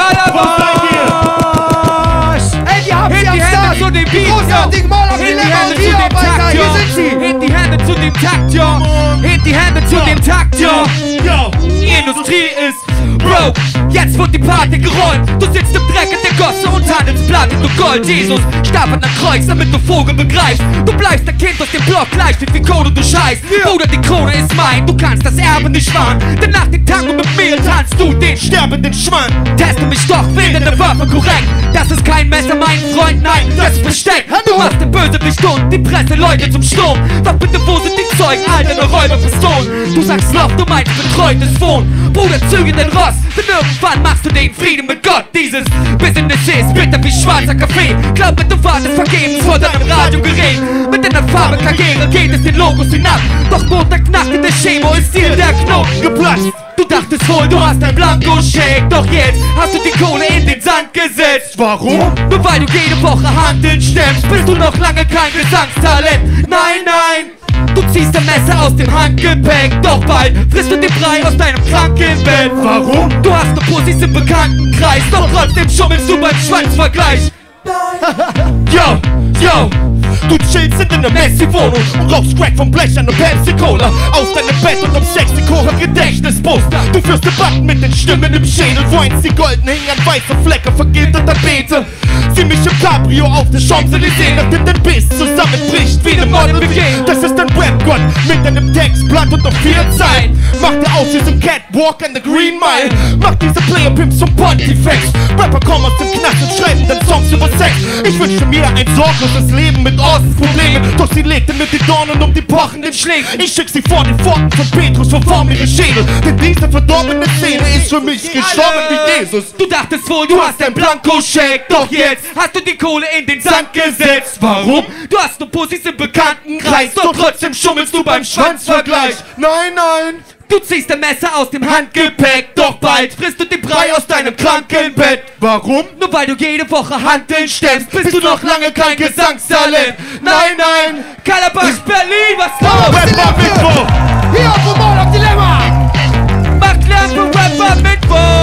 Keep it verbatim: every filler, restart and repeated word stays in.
Kalabash! Ey, die haben sie am Start! Zu dem Beat, großartigen Morlockk, die Lämmer und Hiob, Alter! Hier sind sie! Hebt die Hände zu dem Takt, ja! Hebt die Hände zu dem Takt, ja! Die Industrie ist broke, jetzt wird die Party gerollt. Du sitzt im Dreck in der Gosse und handelst Platin und Gold. Jesus starb an der Kreuz, damit du Vogel begreifst. Du bleibst ein Kind aus dem Block, gleich wie Code du scheißt. Bruder, die Krone ist mein, du kannst das Erbe nicht wahren. Denn nach dem Tango mit Mehl tanzt du den sterbenden Schwann. Teste mich doch, wähle eine Waffe korrekt. Das ist kein Messer, mein Freund, nein, das ist Besteck. Du machst den Bösewicht und die Presse Leute zum Sturm. Doch bitte, wo sind die Zeugen, Alter, ne Räuberpistolen? Du sagst Loch, du meinst betreutes Wohn. Bruder, züge den Ross, denn irgendwann machst du den Frieden mit Gott. Dieses Business ist bitter wie schwarzer Kaffee. Glaub mir, du wartest vergebens vor deinem Radiogerät. Mit deiner Farbe-Karriere geht es den Logos hinab. Doch Montagnacht in der Chemo ist dir der Knoten geplatzt. Du dachtest wohl, du hast ein Blankoscheck, doch jetzt hast du die Kohle in den Sand gesetzt. Warum? Nur weil du jede Woche Handeln stemmst, bist du noch lange kein Gesangstalent. Nein, nein! Du ziehst ein Messer aus dem Handgepäck, doch bald frisst du den Brei aus deinem Krankenbett. Warum? Du hast nur Pussys im Bekanntenkreis, doch trotzdem schummelst du beim Schwanzvergleich. Yo, yo! Du chillst in der Messi-Wohnung und rauchst Crack vom Blech an der Pepsi-Cola. Aus deinem Bett und um sechs Sekunden Gedächtnisbus. Du führst Debatten mit den Stimmen im Schädel. Weinst die golden hingen an weiße Flecke, vergilterter Beete. Sieh mich im Cabrio auf der Champs-Élysées, nachdem dein Biss zusammenbricht wie ne Model B. Das ist ein Rap-Gott mit einem Textblatt und noch vier Zeilen. Macht er aus diesem Catwalk an der Green Mile. Macht diese Player-Pimps zum Pontifex. Rapper kommen aus dem Knast und schreiben dann Songs über Sex. Ich wünschte mir ein sorgloses Leben mit Ordensprobleme, doch sie legte mit den Dornen um die pochenden Schläge. Ich schick sie vor den Pforten von Petrus, verform ihre Schädel. Denn diese verdorbene Szene ist für mich gestorben wie Jesus. Du dachtest wohl, du hast ein Blankoscheck, doch jetzt hast du die Kohle in den Sand gesetzt. Warum? Du hast nur Pussys im Bekanntenkreis, doch trotzdem schummelst du beim Schwanzvergleich. Nein, nein! Du ziehst ein Messer aus dem Handgepäck, doch bald frisst du den Brei aus deinem Krankenbett. Warum? Nur weil du jede Woche Hanteln stemmst, bist du noch lange kein Gesangstalent. Nein, nein, Kalabash, Berlin, was los? Rapper Mittwoch! Hiob und Morlockk, Dilemma! Macht Lärm für Rapper Mittwoch!